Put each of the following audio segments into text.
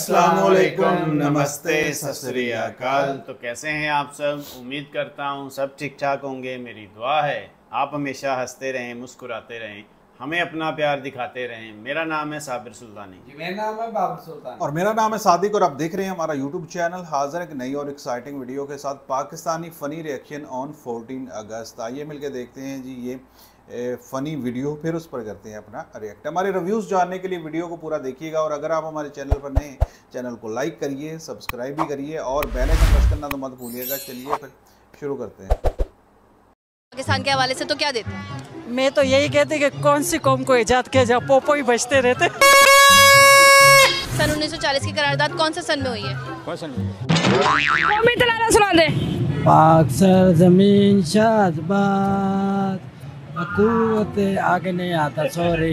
अस्सलामुअलैकुम, नमस्ते, सत श्री अकाल। तो कैसे हैं आप सब? उम्मीद करता हूँ सब ठीक ठाक होंगे। मेरी दुआ है आप हमेशा हंसते रहें, मुस्कुराते रहें, हमें अपना प्यार दिखाते रहें। मेरा नाम है साबिर सुल्तानी जी, मेरा नाम है बाबर सुल्तान और मेरा नाम है सादिक और आप देख रहे हैं हमारा यूट्यूब चैनल। हाजिर एक नई और एक्साइटिंग वीडियो के साथ, Pakistani funny reaction on 14 August. आइए मिलकर देखते हैं जी ये फ़नी वीडियो, फिर उस पर करते हैं अपना रिएक्ट। हमारे रिव्यूज़ जानने के लिए वीडियो को पूरा देखिएगा और अगर आप हमारे चैनल पर नए हैं, चैनल को लाइक करिए, सब्सक्राइब भी करिए और बेल आइकन प्रेस करना तो मत भूलिएगा। चलिए फिर शुरू करते हैं। पाकिस्तान के हवाले से तो क्या देते हैं? मैं तो यही कहती कि कौन सी कौम को इजाद किया जाए, पोपो ही बचते रहते। सन 1940 की करारदाद कौन से सन में हुई है? कौमी तराना सुना दे। पाक सर जमीन शाज़बाद हुकूमत आगे नहीं आता, सॉरी।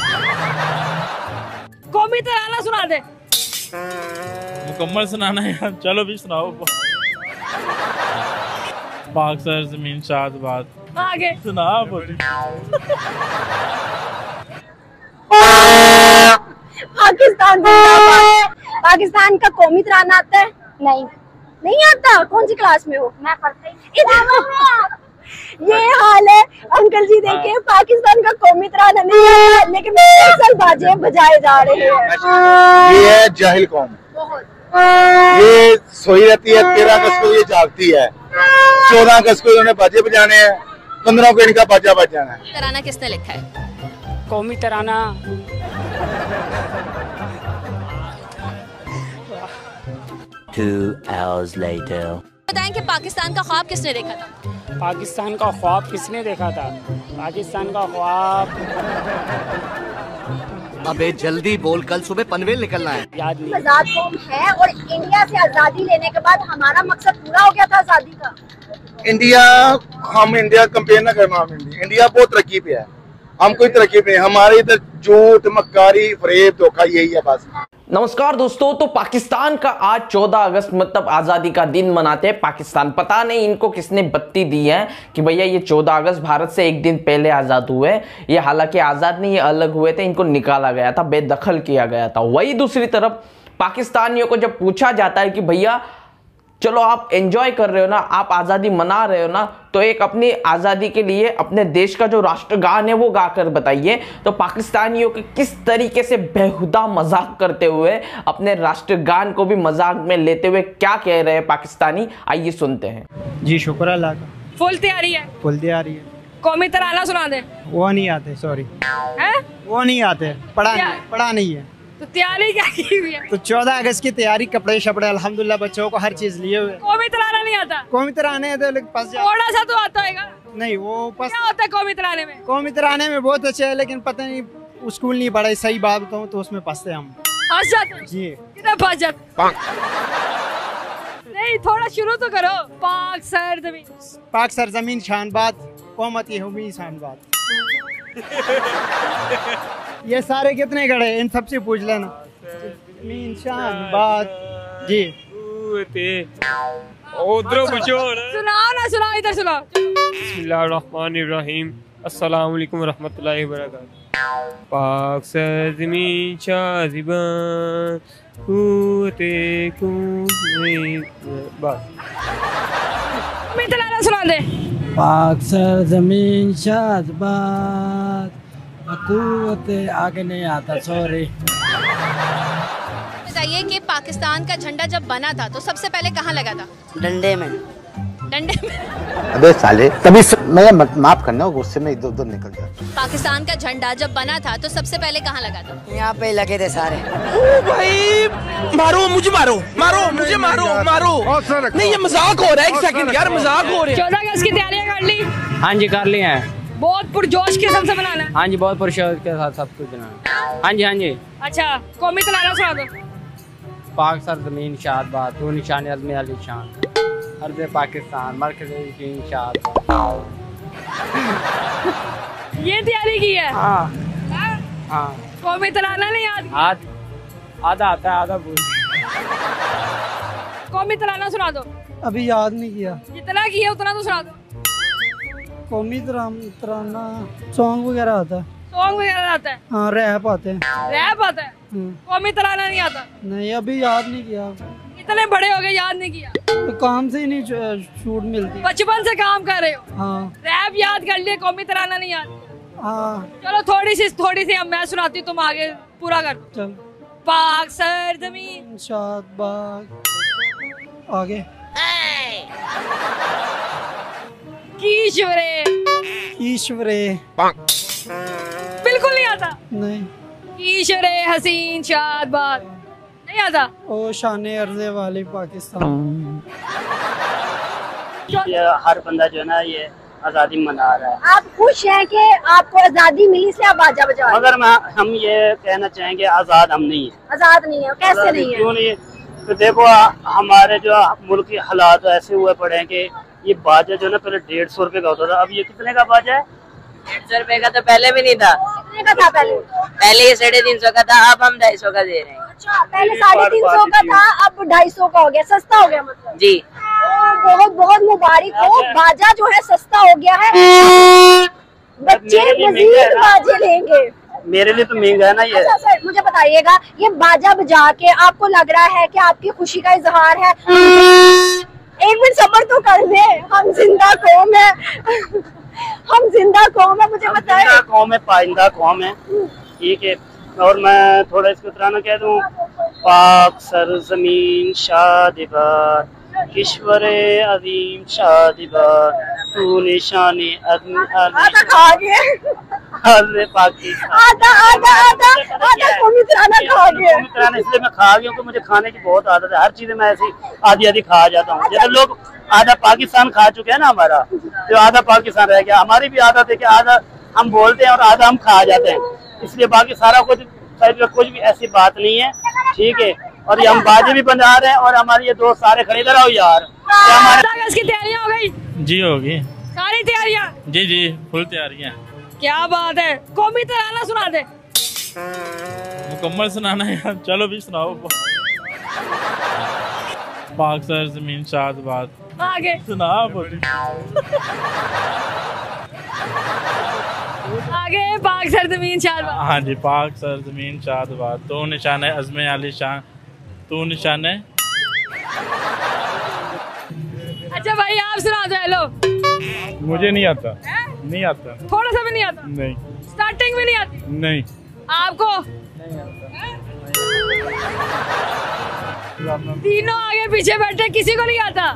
कौमी तराना सुना दे। मुकम्मल सुनाना है यार, चलो भी सुनाओ। पाक सर जमीन शाज़बाद आगे सुना। पाकिस्तान पाकिस्तान का कौमी तराना आता है? नहीं आता। कौन सी क्लास में हो? मैं पढ़ती हूँ। ये हाल है अंकल जी, देखिए पाकिस्तान का कौमी तराना नहीं है लेकिन अक्सर बाजे बजाए जा रहे हैं। ये है जाहिल कौम। ये सोई रहती है, 13 अगस्त को ये जागती है, 14 अगस्त को इन्होंने बाजे बजाने हैं, 15 को इनका बाजा बजाना है। तराना किसने लिखा है? कौमी तराना 2 hours later. बताएं कि पाकिस्तान का ख्वाब किसने देखा था? पाकिस्तान का ख्वाब किसने देखा था? पाकिस्तान का ख्वाब अबे जल्दी बोल, कल सुबह पनवेल निकलना है। याद नहीं। आजाद कौम है और इंडिया से आजादी लेने के बाद हमारा मकसद पूरा हो गया था आजादी का। हम इंडिया कंपेयर ना करना, हम इंडिया बहुत तरक्की पे है, हम कोई तरक्की पे, हमारे इधर झूठ, मक्कारी, फरेब, धोखा यही है बस। नमस्कार दोस्तों। तो पाकिस्तान का आज 14 अगस्त मतलब आज़ादी का दिन मनाते हैं पाकिस्तान। पता नहीं इनको किसने बत्ती दी है कि भैया ये 14 अगस्त भारत से एक दिन पहले आज़ाद हुए। ये हालांकि आज़ाद नहीं, ये अलग हुए थे, इनको निकाला गया था, बेदखल किया गया था। वही दूसरी तरफ पाकिस्तानियों को जब पूछा जाता है कि भैया चलो आप एंजॉय कर रहे हो ना, आप आज़ादी मना रहे हो ना, तो एक अपनी आज़ादी के लिए अपने देश का जो राष्ट्रगान है वो गाकर बताइए। तो पाकिस्तानियों के किस तरीके से बेहुदा मजाक करते हुए अपने राष्ट्रगान को भी मजाक में लेते हुए क्या कह रहे हैं पाकिस्तानी, आइए सुनते हैं। जी शुक्र अल्लाह का, फुल तैयारी है। फुल तैयारी है। कौमी तराना सुना दे। वो नहीं आते, सॉरी, वो नहीं आते, पढ़ा नहीं है। तो तैयारी क्या की हुई है? तो 14 अगस्त की तैयारी, कपड़े शपड़े अल्हम्दुलिल्लाह बच्चों को हर चीज लिए हुए। कौमी तराना नहीं आता? कौमी तराने तो थोड़ा सा तो आता है। नहीं, वो क्या होता है कौमी तराने में? कौमी तराने में बहुत अच्छे है लेकिन पता नहीं स्कूल नहीं पढ़ाई, सही बात बताऊं तो उसमें फंसते हम। फंस जाते जी। किधर फंस जाते? नहीं, थोड़ा शुरू तो करो। पाक सर जमीन शानबाद कौमत ये हुमी शानबाद। ये सारे कितने गड़े, इन सबसे पूछ लेना। जमीन शानबाद जी। सुनाओ ना, सुनाओ, इधर सुनाओ। बिस्मिल्लाहिर्रहमानिर्रहीम, अस्सलाम वालेकुम रहमतुल्लाहि व बरकातहू। पाक सर ज़मीन शाज़बाद कूते बस। कौमी तराना सुना दे। पाक सर जमीन शाज़बाद हुकूमत आगे नहीं आता, सॉरी। बताइए कि पाकिस्तान का झंडा जब बना था तो सबसे पहले कहाँ लगा था? डंडे में। डंडे में? अबे साले, तभी मैं माफ करना, गुस्से में इधर उधर निकल जाता। पाकिस्तान का झंडा जब बना था तो सबसे पहले कहाँ लगा था? यहाँ पे लगे थे सारे। भाई मारो मुझे, मारो मुझे, मारो। नहीं ये मजाक हो रहा है, एक सेकंड यार, मजाक हो रहा है। 14 अगस्त की तैयारियां कर ली? हाँ जी कर ली हैं। बहुत पुरजोश के साथ बनाना है? हाँ जी, बहुत पुरजोश के साथ सब कुछ बनाना। हाँ जी। अच्छा, कौमी तराना सुना दो। पाक सर जमीन शाज़बाद तू निशान अज़्म अली शान अर्ज़ पाकिस्तान मरकज़ी शाद। ये तैयारी की है? हाँ। कौमी तराना नहीं याद? आधा आता है, आधा भूल। कौमी तराना सुना दो। अभी याद नहीं किया। जितना किया उतना तो सुना दो। कौमी तराना सॉन्ग वगैरह आता है। सॉन्ग वगैरह आता है? हाँ रैप आते हैं। रैप आता है? कौमी तराना नहीं आता? नहीं अभी याद नहीं किया। इतने बड़े हो गए याद नहीं किया? तो काम से ही नहीं छूट मिलती। बचपन से काम कर रहे हो? हाँ। रैप याद कर लिए, कौमी तराना नहीं याद? हाँ। चलो थोड़ी सी अब मैं सुनाती हूँ, तुम आगे पूरा कर दो। चल। पाक सरजमीन शादबाग आगे। ईश्वरे ईश्वरे बिल्कुल नहीं आता? नहीं। ईश्वरे हसीन शादबाद नहीं आता? ओ शाने अर्जे वाले पाकिस्तान। ये हर बंदा जो है ना ये आज़ादी मना रहा है। आप खुश हैं कि आपको आज़ादी मिली इसलिए आप बाजा बजा? मगर हम ये कहना चाहेंगे आज़ाद हम नहीं है। आज़ाद नहीं है? कैसे नहीं है? क्यों नहीं? तो देखो हमारे जो मुल्क के हालात ऐसे हुए पड़े हैं कि ये बाजा जो ना पहले 150 रुपए का होता था, अब ये कितने का बाजा है? 150 रुपए का तो पहले भी नहीं था। कितने का था पहले? पहले ये 350 का था, अब हम 250 का दे रहे हैं। अच्छा, पहले 350 का था, अब 250 का हो गया, सस्ता हो गया मतलब? जी। बहुत बहुत मुबारक हो, बाजा जो है सस्ता हो गया है, बच्चे मजीद बाजे लेंगे। मेरे लिए तो महंगा है ना ये। अच्छा सर मुझे बताइएगा, ये बाजा बजा के आपको लग रहा है कि आपकी खुशी का इजहार है? एक मिनट सब्र तो कर दे, हम जिंदा कौम है, हम जिंदा कौम है, मुझे बताइए। जिंदा कौम है, पाइंदा कौम है, ठीक है। और मैं थोड़ा इसको तराना कह दूं, पाक सरजमीन शादिबार ईश्वरे अजीम शादिबार तू निशाने इसलिए मैं खा गया, मुझे खाने की बहुत आदत है। हर चीज में ऐसी आधी आधी खा जाता हूँ। जैसे लोग आधा पाकिस्तान खा चुके हैं ना हमारा, जो आधा पाकिस्तान रह गया। हमारी भी आदत है कि आधा हम बोलते हैं और आधा हम खा जाते हैं, इसलिए बाकी सारा कुछ भी ऐसी बात नहीं है, ठीक है। और ये हम बाजे भी बना रहे हैं और हमारे ये दोस्त सारे खड़े इधर आओ यार। की तैयारियां हो गई? जी होगी सारी तैयारियां? जी फुल तैयारियां। क्या बात है, कौमी तराना सुना दे। मुकम्मल सुनाना है? चलो भी सुनाओ। पाक सर जमीन शादबाद आगे सुना। आगे पाक सर जमीन शादबाद। हाँ जी, पाक सर जमीन शादबाद तो निशान है अज़्मे आली शान, तू निशान है। अच्छा भाई आप सुना दो। हेलो। मुझे नहीं आता। नहीं आता। थोड़ा सा भी नहीं आता? नहीं। स्टार्टिंग में नहीं आती? नहीं। आपको? तीनों आगे पीछे बैठे, किसी को नहीं आता?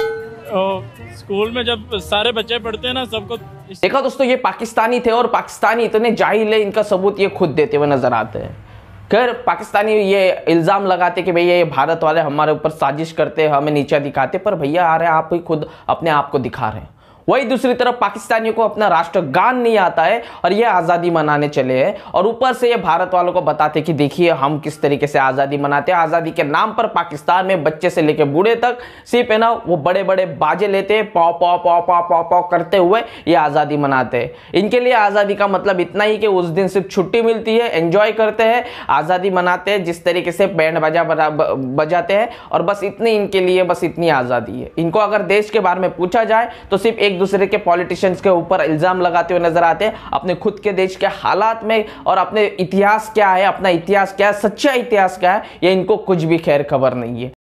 स्कूल में जब सारे बच्चे पढ़ते हैं ना सबको। देखा दोस्तों, ये पाकिस्तानी थे और पाकिस्तानी इतने जाहिल है, इनका सबूत ये खुद देते हुए नजर आते हैं। खैर पाकिस्तानी ये इल्ज़ाम लगाते कि भैया ये भारत वाले हमारे ऊपर साजिश करते, हमें नीचा दिखाते, पर भैया आ रहे आप ही खुद अपने आप को दिखा रहे हैं। वही दूसरी तरफ पाकिस्तानियों को अपना राष्ट्रगान नहीं आता है और ये आज़ादी मनाने चले हैं, और ऊपर से ये भारत वालों को बताते कि देखिए हम किस तरीके से आज़ादी मनाते हैं। आज़ादी के नाम पर पाकिस्तान में बच्चे से लेकर बूढ़े तक सिर्फ है ना वो बड़े बड़े बाजे लेते हैं, पौ पौ पौ पौ पौ पौ करते हुए ये आज़ादी मनाते हैं। इनके लिए आज़ादी का मतलब इतना ही कि उस दिन सिर्फ छुट्टी मिलती है, एंजॉय करते हैं, आज़ादी मनाते हैं, जिस तरीके से बैंड बाजा बजाते हैं, और बस इतनी इनके लिए बस इतनी आज़ादी है। इनको अगर देश के बारे में पूछा जाए तो सिर्फ एक दूसरे के पॉलिटिशियंस के ऊपर इल्जाम लगाते हुए नजर आते हैं। अपने खुद के देश के हालात में और अपने इतिहास क्या है, अपना इतिहास क्या है, सच्चा इतिहास क्या है, ये इनको कुछ भी खैर खबर नहीं है।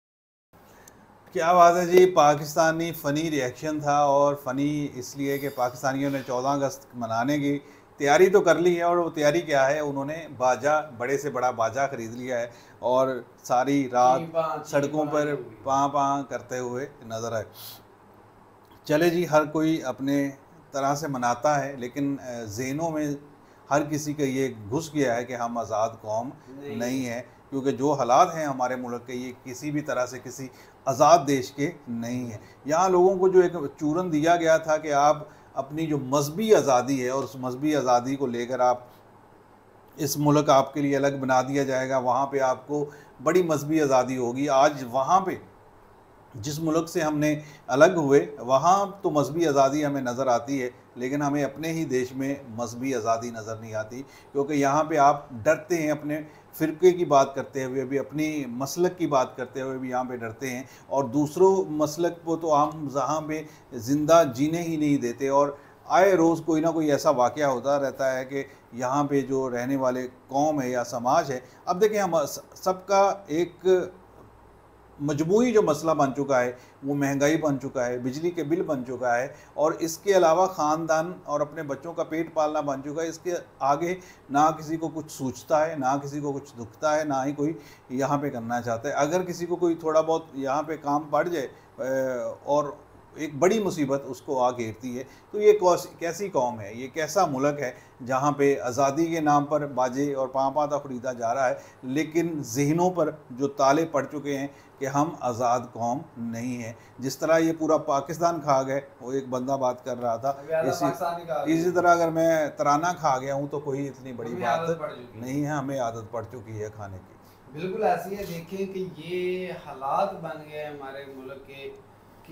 क्या बात है जी, पाकिस्तानी फ़नी रिएक्शन था, और फ़नी इसलिए कि पाकिस्तानियों ने 14 अगस्त मनाने की तैयारी तो कर ली है, और वो तैयारी क्या है, उन्होंने बाजा, बड़े से बड़ा बाजा ख़रीद लिया है और सारी रात सड़कों पर पाँ पाँ करते हुए नज़र आए। चले जी, हर कोई अपने तरह से मनाता है, लेकिन ज़हनों में हर किसी का ये घुस गया है कि हम आज़ाद कौम नहीं है, क्योंकि जो हालात हैं हमारे मुल्क के, ये किसी भी तरह से किसी आज़ाद देश के नहीं है। यहाँ लोगों को जो एक चूरन दिया गया था कि आप अपनी जो मजहबी आज़ादी है और उस मजहबी आज़ादी को लेकर आप इस मुल्क आपके लिए अलग बना दिया जाएगा, वहाँ पे आपको बड़ी मजहबी आज़ादी होगी। आज वहाँ पे जिस मुल्क से हमने अलग हुए वहाँ तो मजहबी आज़ादी हमें नज़र आती है, लेकिन हमें अपने ही देश में मजहबी आज़ादी नज़र नहीं आती, क्योंकि यहाँ पे आप डरते हैं अपने फ़िरके की बात करते हुए भी, अपनी मसलक की बात करते हुए भी यहाँ पे डरते हैं, और दूसरों मसलक को तो हम जहाँ पे ज़िंदा जीने ही नहीं देते। और आए रोज़ कोई ना कोई ऐसा वाक़या होता रहता है कि यहाँ पे जो रहने वाले कौम है या समाज है, अब देखें हम सबका एक मजमूई जो मसला बन चुका है वो महंगाई बन चुका है, बिजली के बिल बन चुका है, और इसके अलावा ख़ानदान और अपने बच्चों का पेट पालना बन चुका है। इसके आगे ना किसी को कुछ सूझता है, ना किसी को कुछ दुखता है, ना ही कोई यहाँ पे करना चाहता है। अगर किसी को कोई थोड़ा बहुत यहाँ पे काम पड़ जाए और एक बड़ी मुसीबत उसको आ घेरती है, तो ये कैसी कौम है, ये कैसा मुल्क है जहाँ पे आज़ादी के नाम पर बाजे और पाँव खरीदा जा रहा है, लेकिन जहनों पर जो ताले पड़ चुके हैं कि हम आज़ाद कौम नहीं है। जिस तरह ये पूरा पाकिस्तान खा गए, वो एक बंदा बात कर रहा था, इसी तरह अगर मैं तराना खा गया हूँ तो कोई इतनी बड़ी बात नहीं है, हमें आदत पड़ चुकी है खाने की। बिल्कुल ऐसी है। देखें कि ये हालात बन गए हमारे मुल्क के कि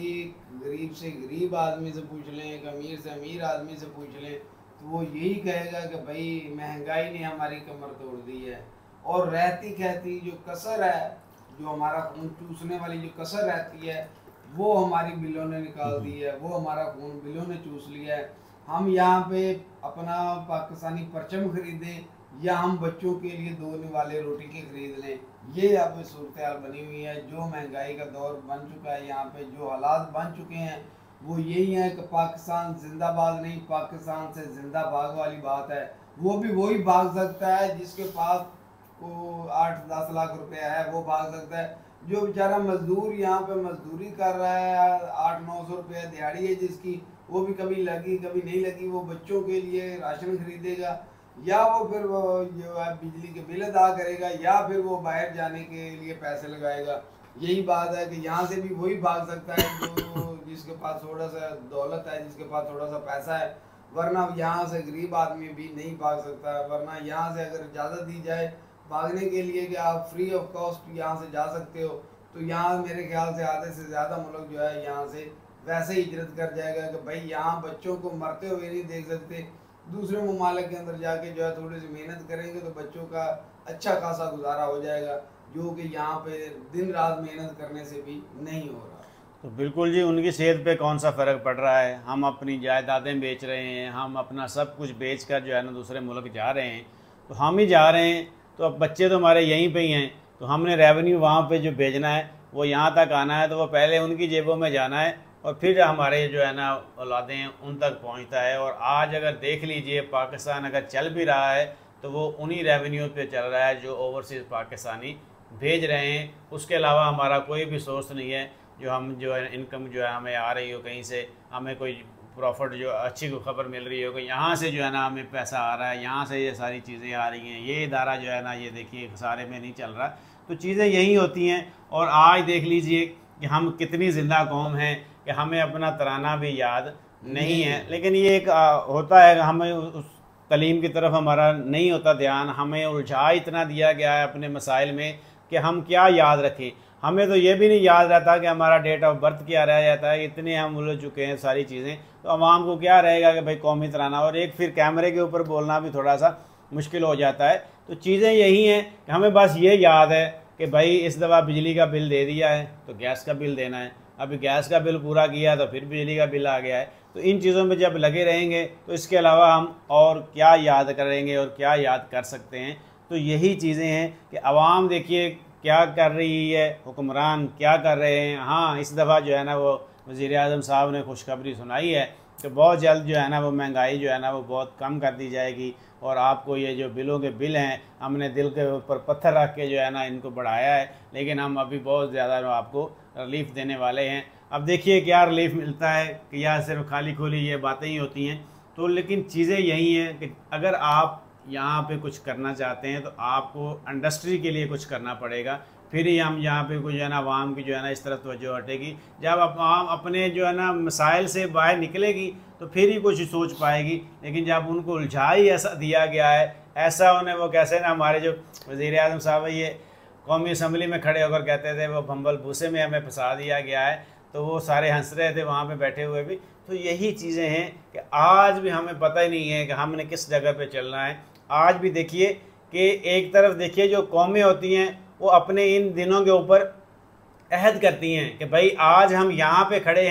एक गरीब से गरीब आदमी से पूछ लें, एक अमीर से अमीर आदमी से पूछ लें, तो वो यही कहेगा कि भाई महंगाई ने हमारी कमर तोड़ दी है। और रहती कहती जो कसर है, जो हमारा खून चूसने वाली जो कसर रहती है, वो हमारी बिलों ने निकाल दी है, वो हमारा खून बिलों ने चूस लिया है। हम यहाँ पे अपना पाकिस्तानी परचम खरीदें या हम बच्चों के लिए 2 निवाले रोटी के खरीद लें, ये अब सूरत हाल बनी हुई है। जो महंगाई का दौर बन चुका है, यहाँ पे जो हालात बन चुके हैं वो यही है कि पाकिस्तान जिंदाबाद नहीं, पाकिस्तान से जिंदा भाग वाली बात है। वो भी वही भाग सकता है जिसके पास को 8-10 लाख रुपया है, वो भाग सकता है। जो बेचारा मजदूर यहाँ पे मजदूरी कर रहा है, 800-900 रुपया दिहाड़ी है जिसकी, वो भी कभी लगी कभी नहीं लगी, वो बच्चों के लिए राशन खरीदेगा, या वो फिर वो जो है बिजली के बिल अदा करेगा, या फिर वो बाहर जाने के लिए पैसे लगाएगा। यही बात है कि यहाँ से भी वही भाग सकता है जो जिसके पास थोड़ा सा दौलत है, जिसके पास थोड़ा सा पैसा है, वरना यहाँ से गरीब आदमी भी नहीं भाग सकता। वरना यहाँ से अगर इजाज़त दी जाए भागने के लिए कि आप फ्री ऑफ कॉस्ट यहाँ से जा सकते हो, तो यहाँ मेरे ख्याल से आधे से ज़्यादा मुल्क जो है यहाँ से वैसे ही हिजरत कर जाएगा कि भाई यहाँ बच्चों को मरते हुए नहीं देख सकते। दूसरे ममालिक के अंदर जाके जो है थोड़ी सी मेहनत करेंगे तो बच्चों का अच्छा खासा गुजारा हो जाएगा, जो कि यहाँ पे दिन रात मेहनत करने से भी नहीं हो रहा। तो बिल्कुल जी, उनकी सेहत पे कौन सा फ़र्क पड़ रहा है। हम अपनी जायदादें बेच रहे हैं, हम अपना सब कुछ बेच कर जो है ना दूसरे मुल्क जा रहे हैं, तो हम ही जा रहे हैं, तो अब बच्चे तो हमारे यहीं पे ही हैं, तो हमने रेवेन्यू वहाँ पे जो भेजना है वो यहाँ तक आना है, तो वो पहले उनकी जेबों में जाना है और फिर हमारे जो है ना औलादें हैं उन तक पहुँचता है। और आज अगर देख लीजिए पाकिस्तान अगर चल भी रहा है तो वो उन्हीं रेवेन्यू पे चल रहा है जो ओवरसीज़ पाकिस्तानी भेज रहे हैं। उसके अलावा हमारा कोई भी सोर्स नहीं है जो हम जो है इनकम जो है हमें आ रही हो कहीं से, हमें कोई प्रॉफिट जो अच्छी खबर मिल रही हो कि यहाँ से जो है ना हमें पैसा आ रहा है, यहाँ से ये सारी चीज़ें आ रही हैं, ये इदारा जो है ना ये देखिए सारे में नहीं चल रहा। तो चीज़ें यही होती हैं। और आज देख लीजिए कि हम कितनी ज़िंदा कौम हैं कि हमें अपना तराना भी याद नहीं है, लेकिन ये एक होता है हमें उस तलीम की तरफ हमारा नहीं होता ध्यान, हमें उलझा इतना दिया गया है अपने मसाइल में कि हम क्या याद रखें। हमें तो ये भी नहीं याद रहता कि हमारा डेट ऑफ बर्थ क्या रह जाता है, इतने हम उलझ चुके हैं सारी चीज़ें। तो आवाम को क्या रहेगा कि भाई कौमी तराना, और एक फिर कैमरे के ऊपर बोलना भी थोड़ा सा मुश्किल हो जाता है। तो चीज़ें यही हैं कि हमें बस ये याद है कि भाई इस दफ़ा बिजली का बिल दे दिया है तो गैस का बिल देना है, अभी गैस का बिल पूरा किया तो फिर बिजली का बिल आ गया है। तो इन चीज़ों में जब लगे रहेंगे तो इसके अलावा हम और क्या याद करेंगे और क्या याद कर सकते हैं। तो यही चीज़ें हैं कि आवाम देखिए क्या कर रही है, हुक्मरान क्या कर रहे हैं। हाँ, इस दफ़ा जो है ना वो वज़ीर-ए-आज़म साहब ने खुशखबरी सुनाई है कि बहुत जल्द जो है ना वो महंगाई जो है ना वो बहुत कम कर दी जाएगी और आपको ये जो बिलों के बिल हैं हमने दिल के ऊपर पत्थर रख के जो है ना इनको बढ़ाया है, लेकिन हम अभी बहुत ज़्यादा आपको रिलीफ देने वाले हैं। अब देखिए क्या रिलीफ मिलता है कि या सिर्फ खाली खुली ये बातें ही होती हैं। तो लेकिन चीज़ें यही हैं कि अगर आप यहाँ पे कुछ करना चाहते हैं तो आपको इंडस्ट्री के लिए कुछ करना पड़ेगा, फिर ही हम यहाँ पे कुछ जो है ना आवाम की जो है ना इस तरफ तवज्जो हटेगी। जब आवाम अपने जो है ना मसाइल से बाहर निकलेगी तो फिर ही कुछ सोच पाएगी। लेकिन जब उनको उलझा ही ऐसा दिया गया है, ऐसा उन्हें वो कैसे ना हमारे जो वज़ीर-ए-आज़म साहब ये कौमी असम्बली में खड़े होकर कहते थे वो भंबल भूसे में हमें फंसा दिया गया है, तो वो सारे हंस रहे थे वहाँ पे बैठे हुए भी। तो यही चीज़ें हैं कि आज भी हमें पता ही नहीं है कि हमने किस जगह पे चलना है। आज भी देखिए कि एक तरफ देखिए जो कौमें होती हैं वो अपने इन दिनों के ऊपर अहद करती हैं कि भाई आज हम यहाँ पे खड़े हैं,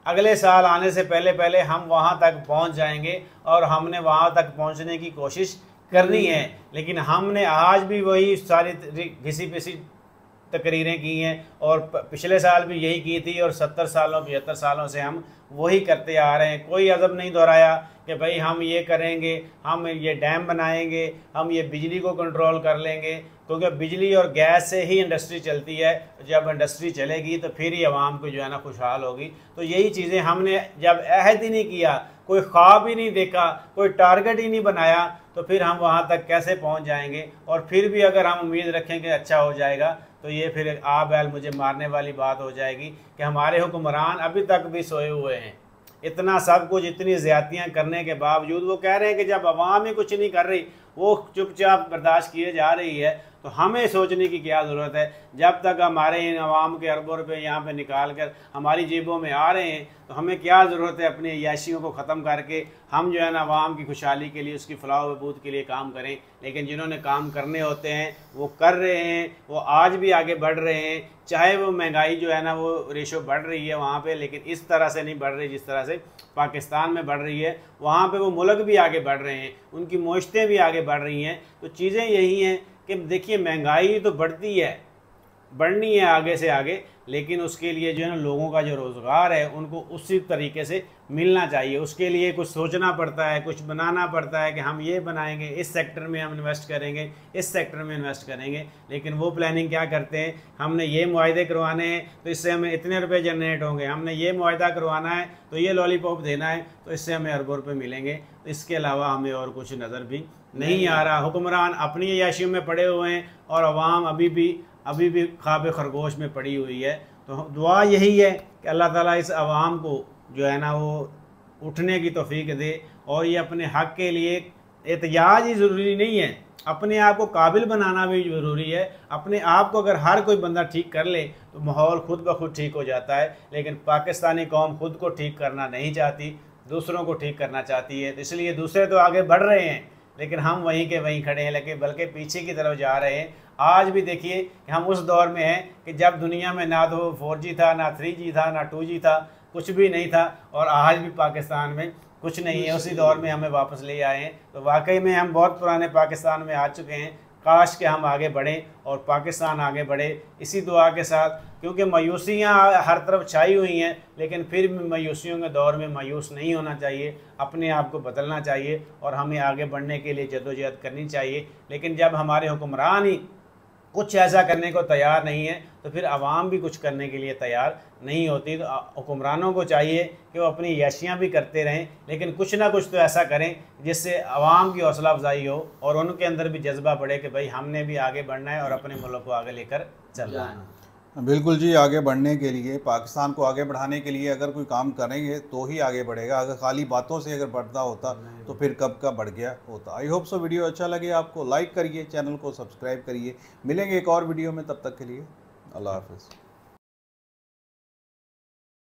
अगले साल आने से पहले पहले हम वहाँ तक पहुँच जाएंगे और हमने वहाँ तक पहुँचने की कोशिश करनी है। लेकिन हमने आज भी वही सारी घिसी पिसी तकरीरें की हैं और पिछले साल भी यही की थी और 70 सालों 75 सालों से हम वही करते आ रहे हैं। कोई अदब नहीं दोहराया कि भाई हम ये करेंगे, हम ये डैम बनाएंगे, हम ये बिजली को कंट्रोल कर लेंगे, क्योंकि बिजली और गैस से ही इंडस्ट्री चलती है। जब इंडस्ट्री चलेगी तो फिर ही आवाम को जो है ना खुशहाल होगी। तो यही चीज़ें हमने जब अहद ही नहीं किया, कोई ख्वाब ही नहीं देखा, कोई टारगेट ही नहीं बनाया, तो फिर हम वहाँ तक कैसे पहुँच जाएंगे। और फिर भी अगर हम उम्मीद रखें कि अच्छा हो जाएगा तो ये फिर आ बैल मुझे मारने वाली बात हो जाएगी कि हमारे हुक्मरान अभी तक भी सोए हुए हैं। इतना सब कुछ, इतनी ज़्यादतियाँ करने के बावजूद वो कह रहे हैं कि जब अवाम ही कुछ नहीं कर रही, वो चुपचाप बर्दाश्त किए जा रही है, तो हमें सोचने की क्या ज़रूरत है। जब तक हमारे इन अवाम के अरबों रुपये यहाँ पे निकाल कर हमारी जेबों में आ रहे हैं, तो हमें क्या ज़रूरत है अपनी अय्याशियों को ख़त्म करके हम जो है ना अवाम की खुशहाली के लिए, उसकी फलाह बहबूद के लिए काम करें। लेकिन जिन्होंने काम करने होते हैं वो कर रहे हैं, वो आज भी आगे बढ़ रहे हैं। चाहे वो महंगाई जो है ना वो रेशो बढ़ रही है वहाँ पे, लेकिन इस तरह से नहीं बढ़ रही जिस तरह से पाकिस्तान में बढ़ रही है। वहाँ पे वो मुल्क भी आगे बढ़ रहे हैं, उनकी मुश्तें भी आगे बढ़ रही हैं। तो चीज़ें यही हैं कि देखिए महंगाई तो बढ़ती है, बढ़नी है आगे से आगे, लेकिन उसके लिए जो है ना लोगों का जो रोज़गार है उनको उसी तरीके से मिलना चाहिए। उसके लिए कुछ सोचना पड़ता है, कुछ बनाना पड़ता है कि हम ये बनाएंगे, इस सेक्टर में हम इन्वेस्ट करेंगे, इस सेक्टर में इन्वेस्ट करेंगे। लेकिन वो प्लानिंग क्या करते हैं, हमने ये मुआहदे करवाने हैं तो इससे हमें इतने रुपए जनरेट होंगे, हमने ये मुआहदा करवाना है तो ये लॉलीपॉप देना है तो इससे हमें अरबों रुपये मिलेंगे। तो इसके अलावा हमें और कुछ नज़र भी नहीं आ रहा। हुक्मरान अपनी अय्याशियों में पड़े हुए हैं और अवाम अभी भी ख्वाब खरगोश में पड़ी हुई है। तो दुआ यही है कि अल्लाह ताला इस अवाम को जो है ना वो उठने की तौफीक दे और ये अपने हक़ के लिए एहतियाज ही ज़रूरी नहीं है, अपने आप को काबिल बनाना भी ज़रूरी है। अपने आप को अगर हर कोई बंदा ठीक कर ले तो माहौल खुद ब खुद ठीक हो जाता है। लेकिन पाकिस्तानी कौम खुद को ठीक करना नहीं चाहती, दूसरों को ठीक करना चाहती है। तो इसलिए दूसरे तो आगे बढ़ रहे हैं लेकिन हम वहीं के वहीं खड़े हैं, लेकिन बल्कि पीछे की तरफ जा रहे हैं। आज भी देखिए कि हम उस दौर में हैं कि जब दुनिया में ना तो 4G था, ना 3G था, ना 2G था, कुछ भी नहीं था, और आज भी पाकिस्तान में कुछ नहीं है। उसी दौर में हमें वापस ले आए हैं। तो वाकई में हम बहुत पुराने पाकिस्तान में आ चुके हैं। काश के हम आगे बढ़ें और पाकिस्तान आगे बढ़े इसी दुआ के साथ, क्योंकि मायूसियाँ हर तरफ छाई हुई हैं। लेकिन फिर भी मायूसियों के दौर में मायूस नहीं होना चाहिए, अपने आप को बदलना चाहिए और हमें आगे बढ़ने के लिए जद्दोजहद करनी चाहिए। लेकिन जब हमारे हुक्मरान ही कुछ ऐसा करने को तैयार नहीं है तो फिर आवाम भी कुछ करने के लिए तैयार नहीं होती। तो हुक्मरानों को चाहिए कि वो अपनी याशियाँ भी करते रहें, लेकिन कुछ ना कुछ तो ऐसा करें जिससे आवाम की हौसला अफजाई हो और उनके अंदर भी जज्बा बढ़े कि भाई हमने भी आगे बढ़ना है और अपने मुल्क को आगे लेकर चलना है। बिल्कुल जी, आगे बढ़ने के लिए, पाकिस्तान को आगे बढ़ाने के लिए अगर कोई काम करेंगे तो ही आगे बढ़ेगा। अगर खाली बातों से अगर बढ़ता होता तो फिर कब का बढ़ गया होता। आई होप सो वीडियो अच्छा लगे आपको, लाइक करिए, चैनल को सब्सक्राइब करिए। मिलेंगे एक और वीडियो में, तब तक के लिए अल्लाह हाफ़िज़।